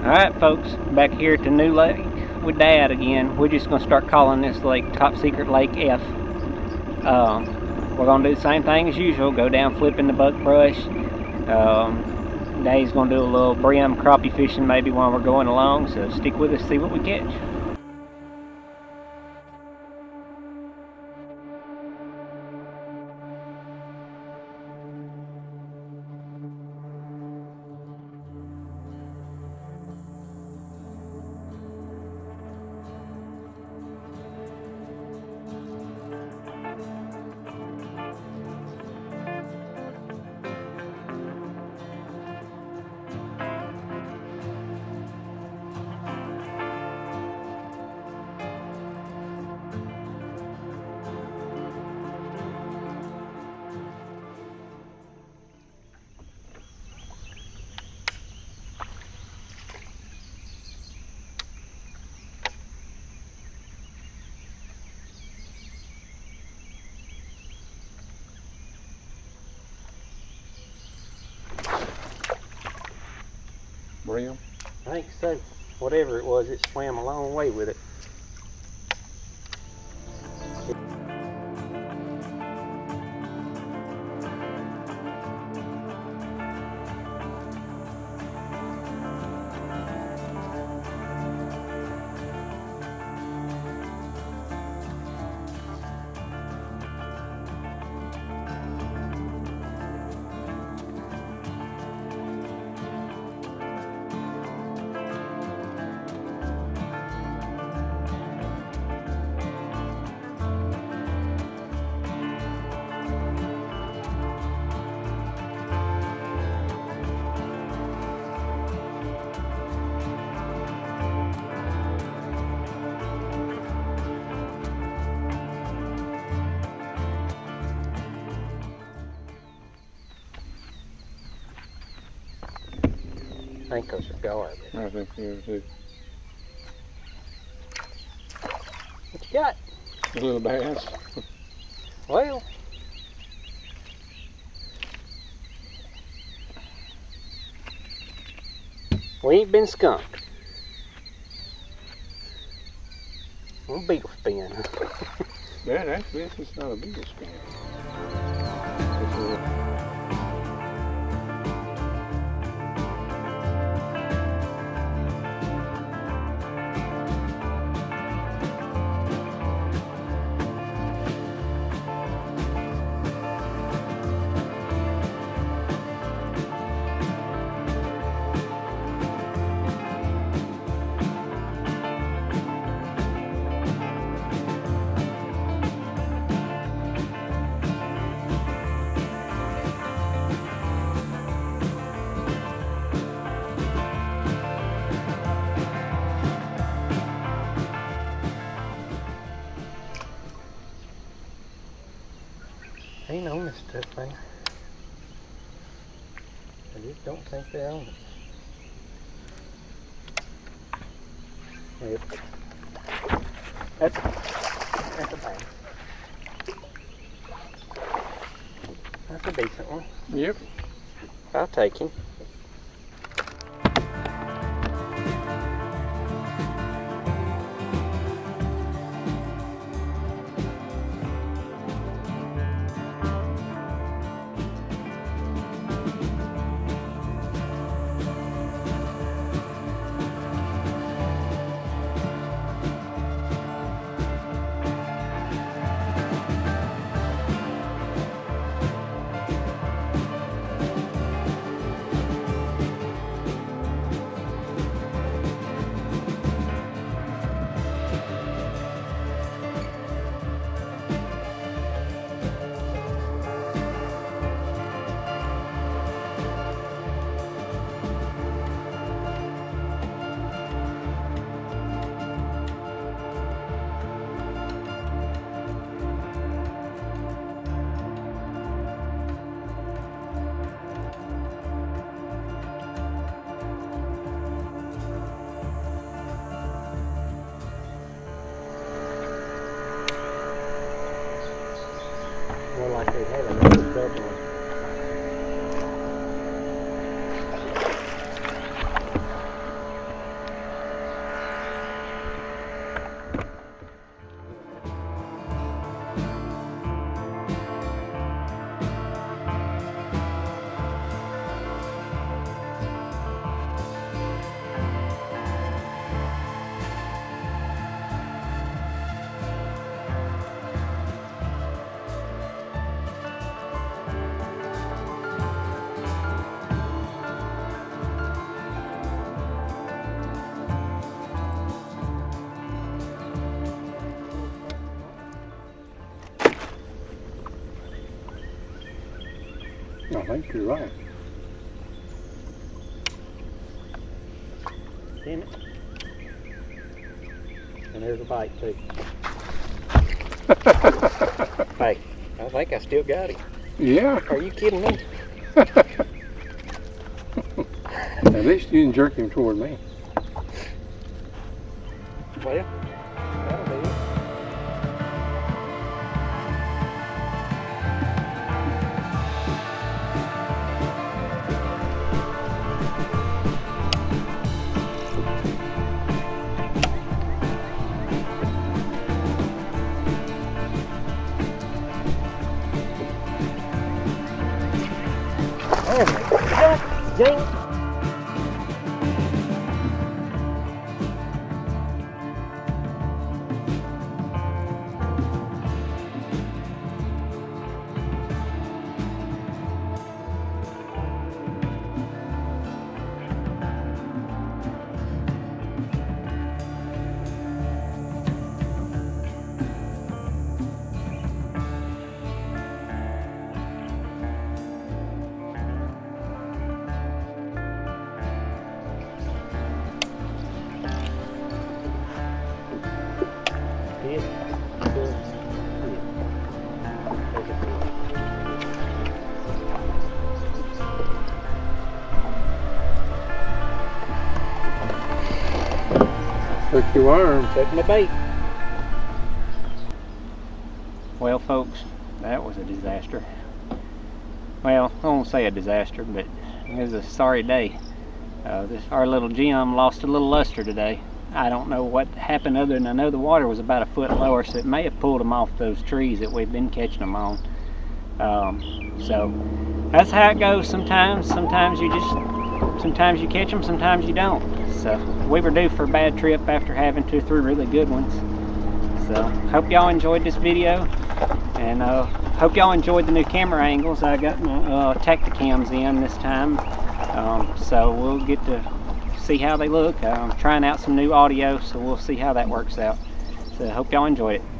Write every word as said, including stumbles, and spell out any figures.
Alright folks, back here at the new lake with Dad again. We're just going to start calling this lake Top Secret Lake F. Um, we're going to do the same thing as usual, go down flipping the buck brush. Um, Dad's going to do a little brim crappie fishing maybe while we're going along, so stick with us, see what we catch. Brim? I think so. Whatever it was, it swam a long way with it. I think those are garbage. I think so too. What you got? A little bass. Well, we ain't been skunked. A beetle spin. Yeah, actually, this is not a beetle spin. It's a ain't on this stuff, man. I just don't think they own it. Yep. That's, that's a bang. That's a decent one. Yep. I'll take him. More like they had another double. I think you're right. Damn it. And there's a bite too. Hey, I think I still got him. Yeah. Are you kidding me? At least you didn't jerk him toward me. Well, that'll be it. Oh my God, dang it. Took your worm. Took my bait. Well, folks, that was a disaster. Well, I won't say a disaster, but it was a sorry day. Uh, this our little Jim lost a little luster today. I don't know what happened other than I know the water was about a foot lower, so it may have pulled him off those trees that we've been catching them on. Um, so that's how it goes sometimes. Sometimes you just, sometimes you catch them, sometimes you don't. So we were due for a bad trip after having two or three really good ones. So hope y'all enjoyed this video, and uh, hope y'all enjoyed the new camera angles. I got my uh, Tacticams in this time, um, so we'll get to see how they look. I'm trying out some new audio, so we'll see how that works out. So hope y'all enjoyed it.